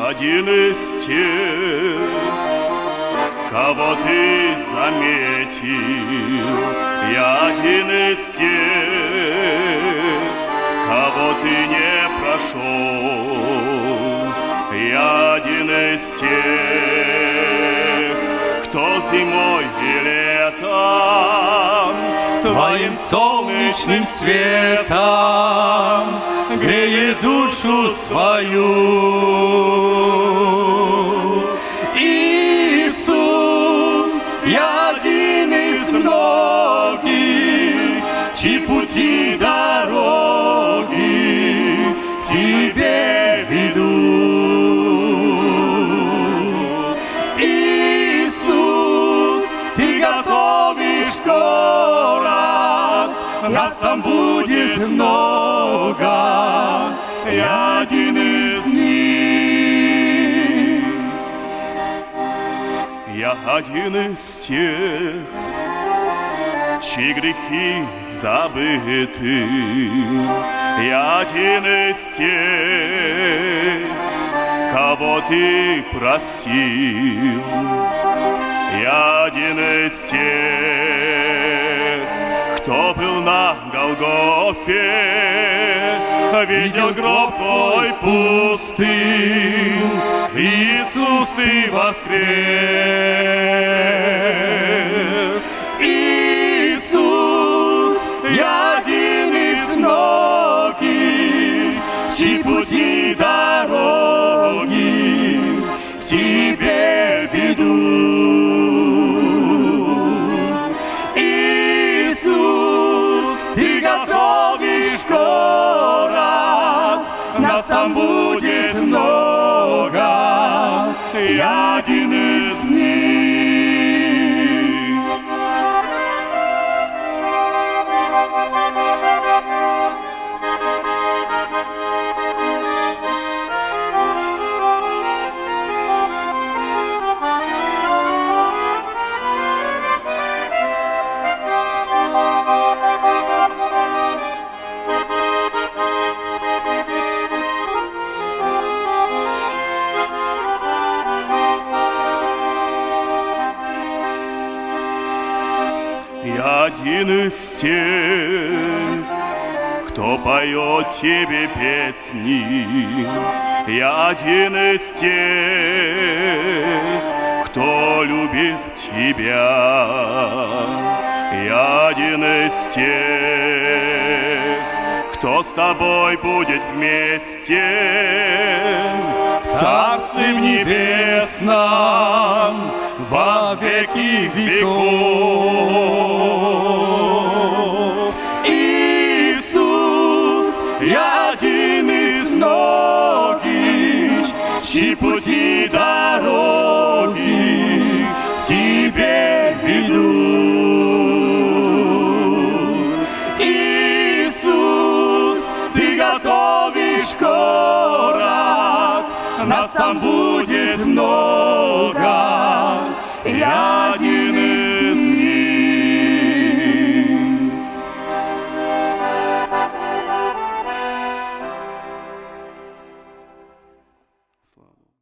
один из тех, кого ты заметил. Я один из тех, кого ты не прошел. Я один из тех, кто зимой и летом твоим солнечным светом греет душу свою. Иисус, я один из многих, чьи пути дороги тебе ведут. Иисус, ты готовишь город, нас там будет много, я один из них. Я один из тех, чьи грехи забыты. Я один из тех, кого ты простил. Я один из тех, кто был на Голгофе, видел гроб твой пустым. Иисус, ты воскрес. Иисус, я один из многих, чьи пути дороги к тебе ведут. Иисус, ты готовишь город, нас там будет много, я один из них. Я один из тех, кто поет тебе песни. Я один из тех, кто любит тебя. Я один из тех, кто с тобой будет вместе в Царстве Небесном во веки веков. Иисус, я один из многих, чьи пути дороги к тебе ведут. Иисус, ты готовишь город, нас там будет много, я один из них. Слава.